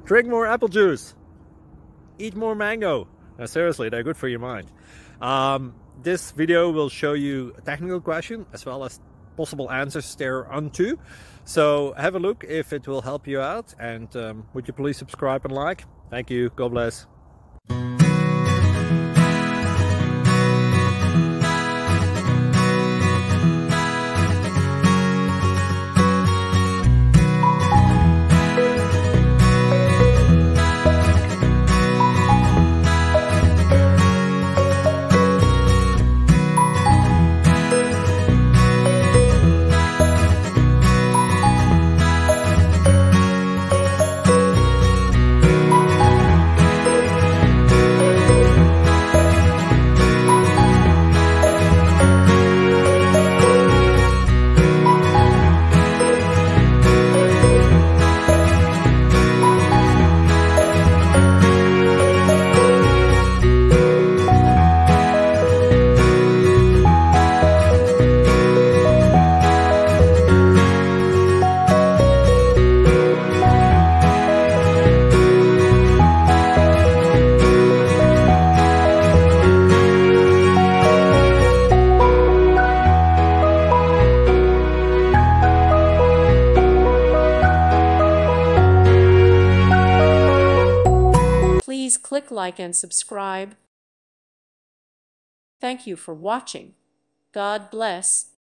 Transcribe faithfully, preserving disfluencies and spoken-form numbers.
Drink more apple juice. Eat more mango. Now, seriously, they're good for your mind. Um, this video will show you a technical question as well as possible answers thereunto. So have a look if it will help you out, and um, would you please subscribe and like? Thank you. God bless. Please click like and subscribe. Thank you for watching. God bless.